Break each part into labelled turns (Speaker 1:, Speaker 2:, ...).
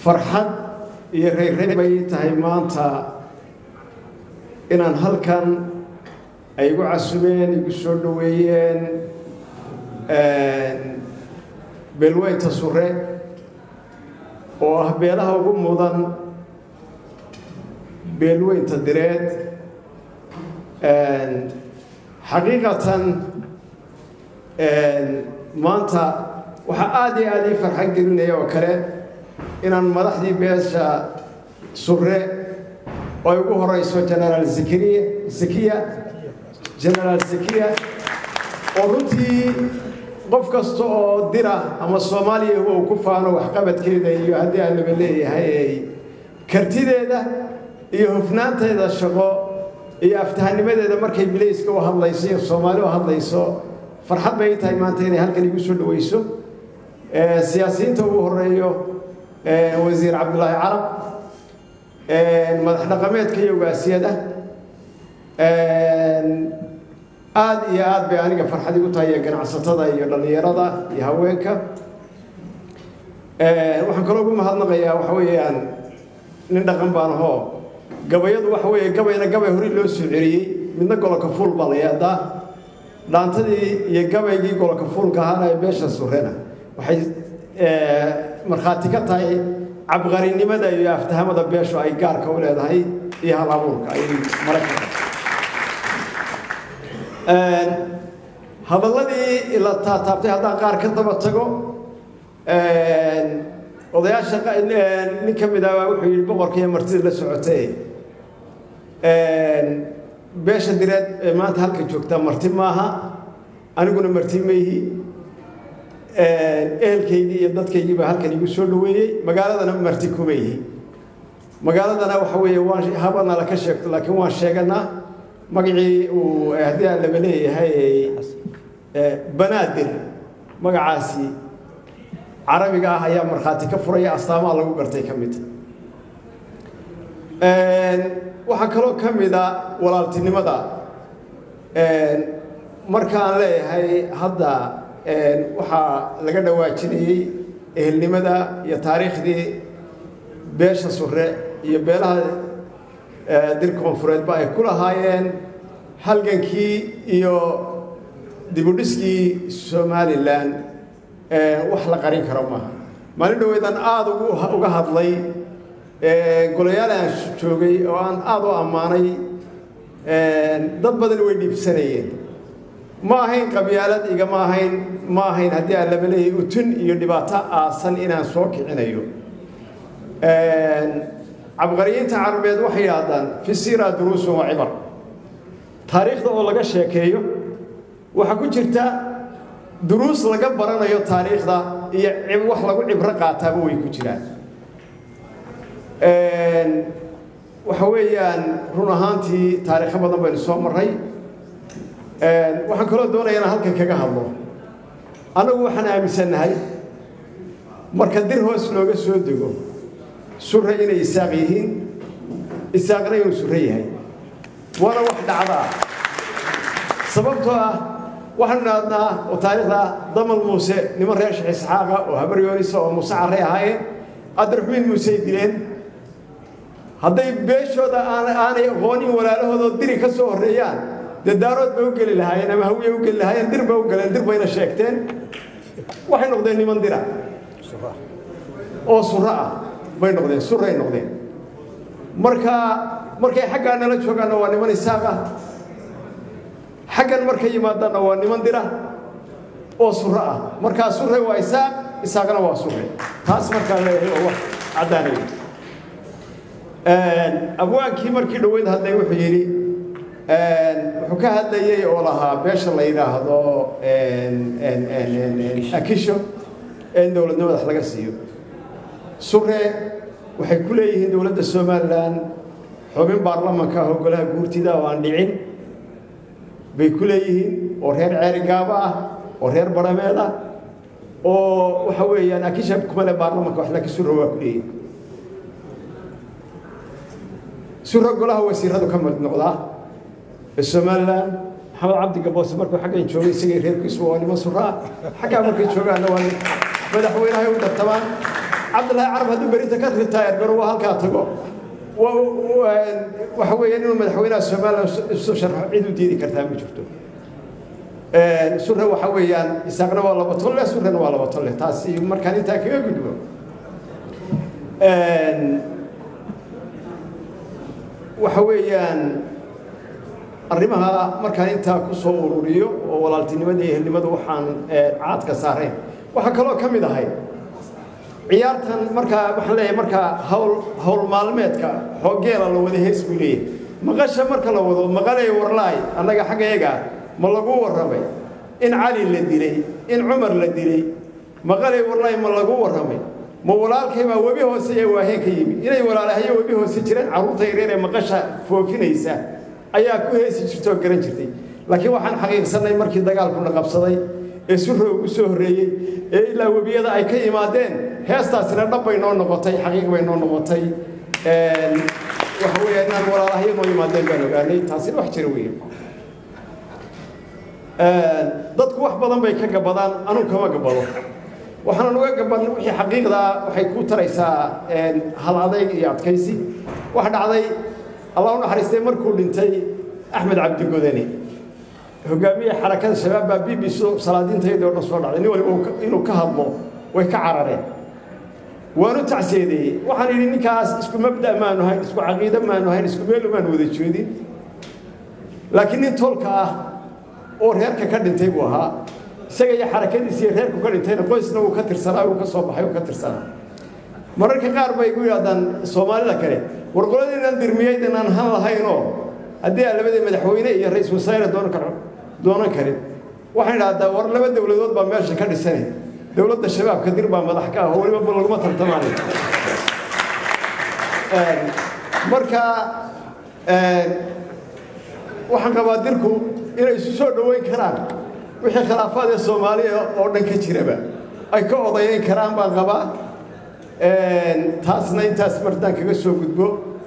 Speaker 1: فرحت يغير بيت هاي مانتا إن هالكن أيقو عسبين يقصوا دويين بالوي تصوري وأهبيلها وقمضان بالوي تدريد حقيقة مانتا وحقادي فرحان قلنا وكله إن مدحدي بيشا سورة ويقول رئيس جنرال زكية جنرال زكية ورنتي قف كستو درا أما الصومالي هو كفانه وحقبت كذا يهدي اللي بالله هاي كرتيده ده يهفنات هذا الشغل يفتحني بدأ ده مركي بليس كوا هذا يصير الصومالي وهذا يصير فرحت بيت هاي مانتين هالكن يقصوا ويسو سياسيين توه الرئيو وزير عبد الله عرب مدحنا قميت كيو قاسيده آد بيانك فرحتي قلت هي قناعسtada iyo dhalinyarada iyo haweenka waxaan kaloo ugu mahadnaqayaa waxa weeyaan nin dhaqan baan aho gabayadu waxa weeye gabay hore loo soo celiyay midna golka fuul balaayada dhaantadii iyo gabaygii golka fuulka ahaa ee beesha surreena waxay marxaati ka tahay abqarinimada iyo aftahamada beeshu ay gaarka u leedahay iyo hal abuurka ay markaa هذا الذي إلى تابته هذا قار كتب تجو وضيع شقة نكمل دعوة وحي البقر كي مرتين لسعتين باش دريت ما تهلك جوكتا مرتين معها أنا قلنا مرتين ميه كي يدت كي يجيب هلك يجيب شلوي مقالة أنا مرتين كوميه مقالة أنا وحوي واش هبنا لك شكت لكن واش شجنا مقعي وهدي اللي بليه هاي بنادر مقعاسي عربي قاها يا مرخاتي كفرية أصلا الله وقرتي كميت وحكروا كميدا ولا تنمدا مركان لي هاي هذا وحا لقد واجني النمدا يا تاريخ دي بيش سورة يبلها ديركم فريد باي كل هايين هالجنكي يو ديبودسكي سوماليلاند وحلا قرين كرامها ما ندو إذا آدو وجهد لي قليلا شوقي وأن آدو أماني ضد بدل ويدي بسنين ما هين قبيلات إيجا ما هين هدي على بلي وتن يدباتا أصلا إن سوق عنيو عبقريين تعربيد وحيادا في السيرة دروس وعبر تاريخ ده والله شيء وحكون جرتا دروس لقى برنا يو تاريخ ده وحلا عبرة قاتبوا يكجران وحويان رونهانتي تاريخ بدن بين الصوم الري وحكوا دونا ينا هلك كجهله أنا وحنا أمسنا هاي مركز دير هو سلوك سودجو سريين يساقيهين يساقرين سريهاي ولا واحد عضاء سببتها وحنا وتاريخها ضمن موسى نمر ريش إسحاق وهبريونيس وموسى عريهاي أدربين موسى دين هذا بيشوا ده أنا غني ولا له هذا دري كسر ريان ده دارود بوجل لهاي أنا ما هو يوجل لهاي ندير بوجل ندير بين الشيكتين وحنا نقدر من درا أو سرعة بين نقدين سرعة نقدين مركا حاجة أنا لا تشوف أنا واني من الساقة حاجة مركا يمادنا واني من درا أو سرعة مركا سرعة وإساقنا وسرعة خاص مركا هو عداني أبوان كي مركي دويد هذا يوحيلي وحكا هذا يقولها بيش الله يراهدو أكيشو إن دولة نمد حلقة سيو سورة waxay ku leeyihiin dawladda Soomaaliland xubin baarlamaanka hoggaanka guurtida oo aan dhicin bay ku leeyihiin oo reer ceerigaaba ah oo reer barameed ah oo waxa weeyaan akisha kuma le baarlamaanka wax la ka soo rooba ku leeyihiin sura golaha wasiiradu ka mid noqdaa Soomaaliland Maxamed Cabdi Gaboos markuu xaggan joogay isagii reerkiisu waa niman sura xagga markay joogaan waa madaxweynaha u dartabaan عبد الله عرب هذو بريته كرتاير قالوا هالكا تقو وحوي إنه مدحوينا السمال السوشر عيدو ديدي كرتها بجرتو سورة وحويان يساقنا والله بطلة سورة والله بطلة تاسي مركاني تاكيو قدوا وحويان arrimaha markaan inta ku soo ururiyo oo walaaltinimadii ehelnimada waxaan caad ka saaray waxa kale oo kamid ahay ciyaartan marka waxaan leeyahay marka hawl maalmeedka xoogeela la wada heesbiilay maqasha marka la wado maqalay warlaay anaga xageega ma lagu warramay in cali la dilay in umar la dilay maqalay warlaay ma lagu warramay ma walaalkay ma wabi hoose ee waaheen ka yimi inay walaalahay wabi hoose jireen caruurta yareer ee maqasha foofinaysa ayaa ku heesi jirtay garan jirtay laakiin waxaan xaqiiqsanay markii dagaalku la qabsaday ee surro ugu soo horeeyay ee ilaa wabiyada ay ka yimaadeen heestaasina dhab bay noo noqotay xaqiiq bay noo noqotay waxa weeyaan inaan walaalahay noo yimaadeen baan ogaanay taasina wax jira weeye dadku wax badan bay ka gabadaan anuu kama gabado waxaan uga gaban wixii xaqiiqda waxay ku taraysaa hal adayg iyo adkaysi wax dhacday الله نحرسته مركو لنتي أحمد عبد الجوداني هجامية حركات الشباب بي سو صلادين تيجي ورنا صور على إنه كهضمه ويكعرره وأنا تعسيدي وحني نكاس اسكو مبدأ ما نهاي اسكو عقيدة ما نهاي اسكو بيلو ما نودي شودي لكن تولكا أور هيك كردن تيجوها سجى حركات يصير هيك كردن تيجي قوس نو كتر سنة وكصوب حيو كتر سنة مرة كقارب يقول هذا الصومالي ذكره ورقولنا ندرميه إن أنا هاينو أدي على بدي مدحوينه يا رئيس وزراء دون كريم وحين هذا ورلا بدي ولدود بمشي كل سنة دولة الشباب كثير بمضحكة هو اللي بقول لهم تمام مركا وحن قبادركم إلى يسوع دوين كرام وحي خلافات الصومالية أردن كثيرة أي كأضيين كرام بقبا taasna intaas martaan kaga soo gudbo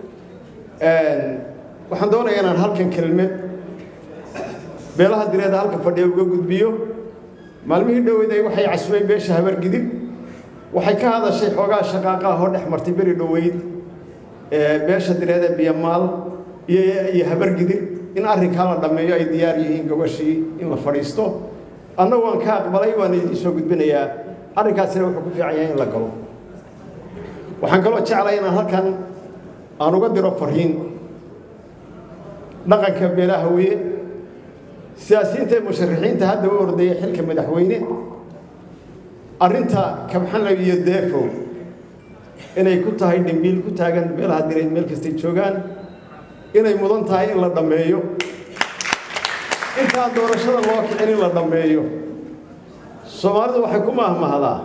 Speaker 1: waxaan doonayaa inaan halkan kelmad beelaha direeda halka fadhiyo uga gudbiyo maalmihii dhaweyday waxay casbay beesha habar gidib waxay ka hadashay xoogaa shaqaaqa ah oo dhex martay beri dhaweyd beesha direeda biyamaal iyo habar gidib in arrinkaa la dhammeeyo ay diyaar yihiin gabashii in la fadhiisto anna waan ka aqbalay waan idin soo gudbinayaa arrinkaasina wuxuu ku fiican yahay in la galo waxaan kaloo jeclahay inaan halkan aan uga diro fariin dhaqanka beelaha weeye siyaasiyiinta musharaxiinta hadda u ordaya xilka madaxweyne arrinta kabxanla iyo deefo inay ku tahay dhimbiil ku taagan beelaha direed meel kastay joogaan inay mudan tahay in la dhammeeyo intaan doorashada loo kicin in la dhammeeyo soomaalidu waxay ku mahmahdaa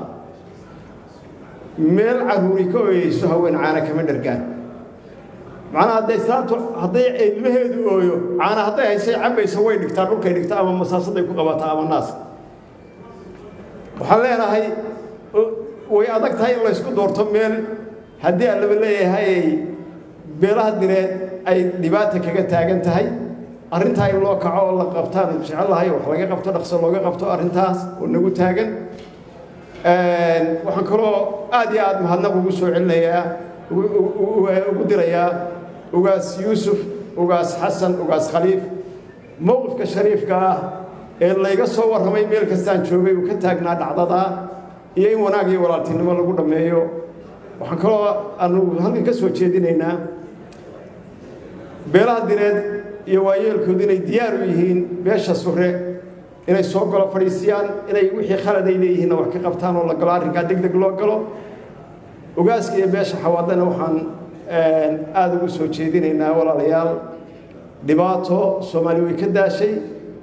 Speaker 1: meel caruuri ka ooyeyso haween caana kama dhargaan macnaha hadday islaantu hadday ilmaheedu ooyo caana hadday haysay cabayso way dhigtaa dhulkay dhigtaa ama masaasaday ku qabataa ama naas waxaan leenahay way adag tahay in la isku doorto meel haddii aan laba leeyahay beelaha direed ay dhibaata kaga taagan tahay arrintaa in loo kaco oo la qabtaan jecelahay wax laga qabto dhaqso looga qabto arrintaas oo nagu taagan waxaan kaloo aad iyo aad mahadnaq ugu soo celinayaa ugu dirayaa ugaas yuusuf ugaas xasan ugaas khaliif mowqifka shariifka ah ee layga soo warramay meel kastaan joogay uu ka taagnaa dhacdada iyo in wanaag iyo walaaltinimo lagu dhammeeyo waxaan kaloo aanu halkan ka soo jeedinaynaa beelaha direed iyo waayeelkoodu inay diyaar u yihiin beesha sure inay soo galo fadhiisiyaan inay wixii khalad ay leeyihiin wax ka qabtaan oo la galo arrinkaa degdeg loo galo ogaaska iyo beesha xawaadana waxaan aad ugu soo jeedinaynaa walaalayaal dhibaato soomaali way ka daashay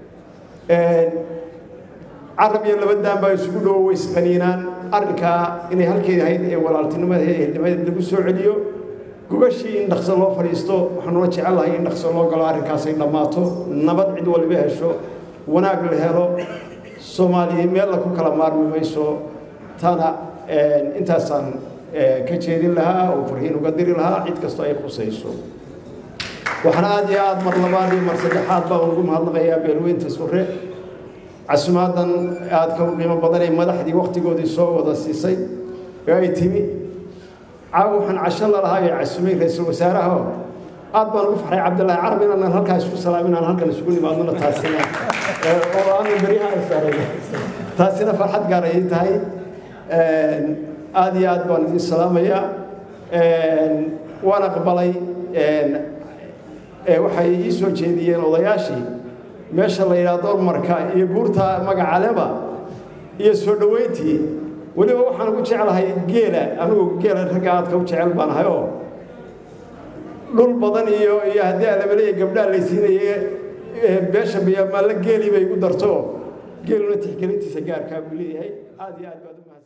Speaker 1: carab iyo laba daan baa isugu dhowo way isqaniinaan arrinkaa inay halkeeda ahayd ee walaaltinimada ee ehelnimadeed lagu soo celiyo gogashii in dhaqso loo fadhiisto waxaanula jecelahay in dhaqso loo galo arrinkaas ay dhammaato nabad cid waliba hesho wanaag la helo soomaaliya meel la ku kala maarmi mayso taana intaasaan ka jeedin lahaa oo farhiin uga diri lahaa cid kastoo ay khusayso waxaan aad iyo aad mar labaad iyo mar saddexaad baan ugu mahadnaqayaa beelweynta sure casumaadan aad ka qiimo badan ee madaxdii waqtigoodii soo wada siisay ee ay timi عاوحن عشان الله هاي عسمين رئيس الوزراء أطبع الوفحري عبد الله عربي أن هلكا يسوي سلامين أن هلكا نسقوني ما أظن تاسنا والله أنا بريها السارة تاسنا فرحت قارئين تاي آدي أطبع السلامية وأنا قبلي waxay ii soo jeediyeen odayaashii meesha la yiraahdo marka iyo buurta magacaleba iyo soo dhaweyntii waliba waxaan ugu jecelahay geela anigu geela raga aad ka jecel baan hayo dhul badan iyo hadii aan leeyahay gabdhaha la siinayay beesha biyo ma la geeli bay ugu darto geeluna tixgelintiisa gaarka u leeyahay aad iyo aad baad